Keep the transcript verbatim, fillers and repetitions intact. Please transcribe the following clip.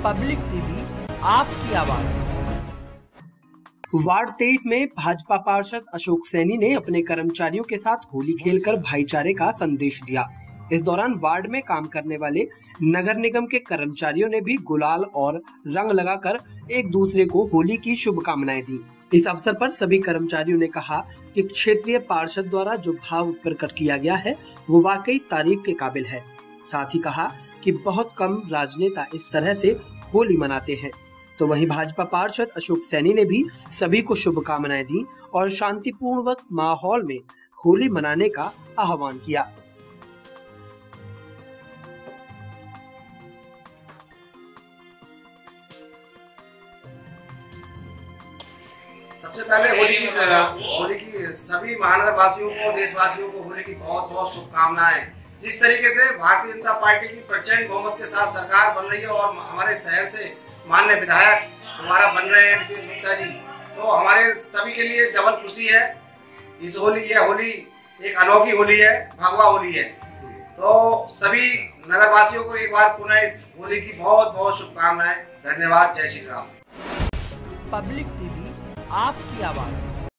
Public TV, आपकी आवाज। Ward तेईस में भाजपा पार्षद अशोक सैनी ने अपने कर्मचारियों के साथ होली खेलकर भाईचारे का संदेश दिया। इस दौरान वार्ड में काम करने वाले नगर निगम के कर्मचारियों ने भी गुलाल और रंग लगाकर एक दूसरे को होली की शुभकामनाएं दी। इस अवसर पर सभी कर्मचारियों ने कहा कि क्षेत्रीय पार्षद द्वारा जो भाव प्रकट किया गया है वो वाकई तारीफ के काबिल है। साथ ही कहा कि बहुत कम राजनेता इस तरह से होली मनाते हैं। तो वहीं भाजपा पार्षद अशोक सैनी ने भी सभी को शुभकामनाएं दी और शांतिपूर्वक माहौल में होली मनाने का आह्वान किया। सबसे पहले होली की होली की सभी महानगर वासियों को, देशवासियों को होली की बहुत बहुत शुभकामनाएं। जिस तरीके से भारतीय जनता पार्टी की प्रचंड बहुमत के साथ सरकार बन रही है और हमारे शहर से माननीय विधायक हमारा बन रहे हैं नीतीश गुप्ता जी, तो हमारे सभी के लिए डबल खुशी है। इस होली यह होली एक अनोखी होली है, भगवा होली है। तो सभी नगर वासियों को एक बार पुनः इस होली की बहुत बहुत शुभकामनाएं। धन्यवाद। जय श्री राम। पब्लिक टीवी, आपकी आवाज।